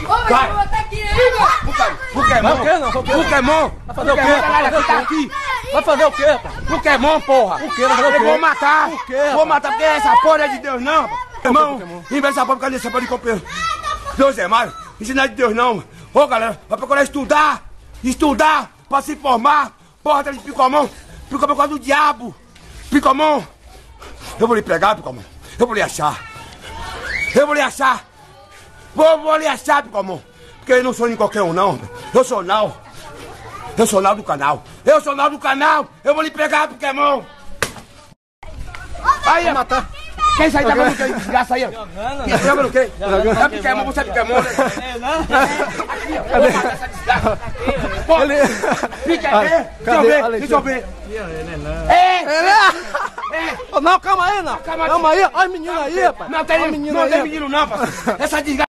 Vai! Pokémon! Vai fazer o quê? Vai fazer o quê, pai? Pokémon, porra! O quê? Vai fazer o quê? Eu vou matar! O quê? Vou matar porque essa porra é de Deus, não! Irmão, em vez dessa porra, cadê essa porra de copeiro? Deus é mais, isso não é de Deus, não! Ô, galera, vai procurar estudar! Estudar pra se formar! Porra, tá de Picomão! Picomão é do diabo! Picomão! Eu vou lhe pegar, Picomão! Eu vou lhe achar! Eu vou lhe achar! Vou lhe achar, Picomão! Porque eu não sou de qualquer um, não! Eu sou Nau! Eu sou Nau do canal! Eu sou Nau do canal! Eu vou lhe pegar, Pokémon! Aí, Vai matar. quem sai da mão que desgraça aí, ó? Quem joga no quê? É Pokémon, você é Pokémon, né? Aqui, ó. Vou matar essa desgraça. Pô, fica aí, deixa eu ver. Não, calma aí, não. Calma aí. Olha o menino aí, rapaz. Não tem menino não, parceiro. Essa desgraça.